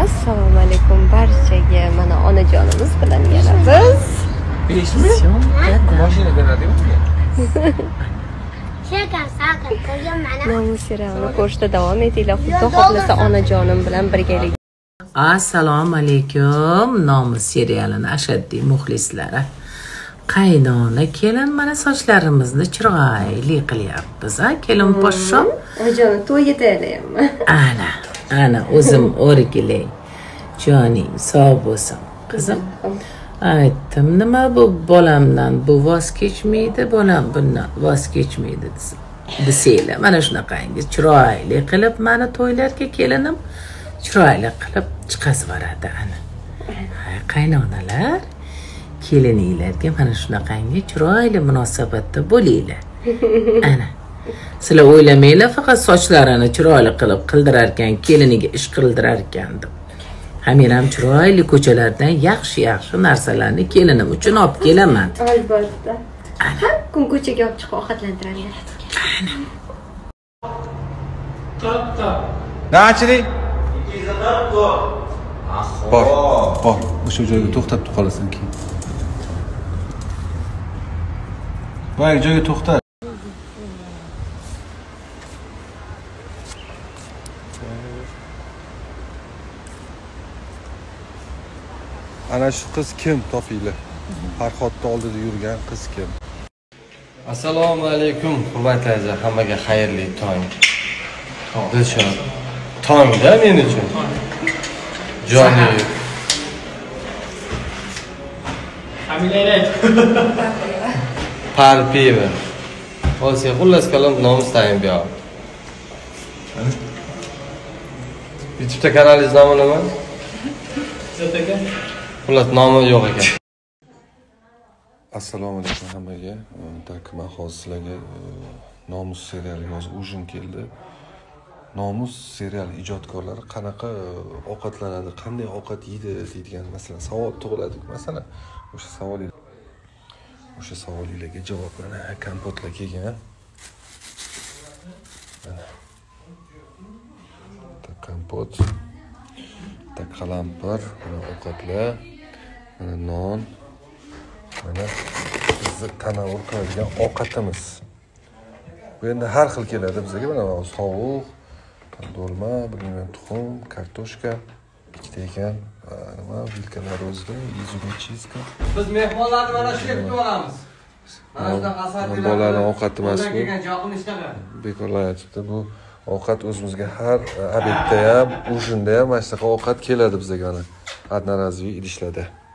Assalomu alaykum barchaga. Mana onajonimiz bilan yana biz. Bilishmi? Mashinada radiomi? Nomus serialini ko'rishda davom etinglar. Xudo xohlasa onajonim bilan birgalikda. Assalomu alaykum. Nomus serialini ashaddiy muxlislari. Qaynona kelin mana sochlarimizni chiroyli qilyapmiz, ha? Kelin poshsho. Onajonim to'yga tayyorlayapman. Ana o'zim o'rgilay. Joning sog' bo'lsin. Qizim. Aytdim, nima bu bolamdan bu voz kechmaydi, bolam bundan voz kechmaydi desanglar. Mana shunaqangi chiroyli qilib mani to'ylarga kelinim chiroyli qilib chiqaziboradi ana. Qaynonalar, kelininglarga mana shunaqangi chiroyli munosabatda bo'linglar. Ana. Sizlar o'ylamanglar, faqat sochlarini chiroyli qilib qildirar ekan, keliniga ish qildirar ekan deb. Ham chiroyli ko'chalardan yaxshi narsalarni kelinim uchun olib kelaman. Albatta. Har kun ko'chaga olib chiqib ovqatlantiradilar. Nachilik? Bor. O'sha joyga to'xtab qolasan keyin. Voy, joyga to'xta. Ana shu qiz kim topinglar? Farhodning oldida yurgan qiz kim? Assalomu alaykum hurmatli hammaga xayrli tong. Dilshod. Tongda men uchun. Joni. Familiyalar. Parpiva. O'zi xullas kalam nomus tayin bu. YouTube'da kanalingiz nomi nima? Xullas nomi yo'q ekan. Assalomu alaykum hammaga. Tak men hozir sizlarga Nomus seriali yozib ujin keldi. Nomus serial ijodkorlari qanaqa ovqatlanadi, qanday ovqat yeydi deydigan masalan savol tug'iladi. Masalan, o'sha savollarga javob mana kompotlar kelgan. Mana. Tak kompot, tak qalampir, mana ovqatlar, mana non, mana bizni tanovul qiladigan ovqatimiz. Bu endi har xil keladi bizga, mana sovuq, do'lma, bilmayman tuxum, kartoshka, ikkita ekan, nima vilkalar o'zida, izubechizka. Biz mehmonlarni mana shu yerga kutib olamiz. Mana shunaqa asadlar. Bolalarning ovqati emas bu. Bekorlar aytibdi, bu ovqat o'zimizga har obedda ham, ujinda ham mana shunaqa ovqat keladi bizga mana. Одноразовый idishlarda.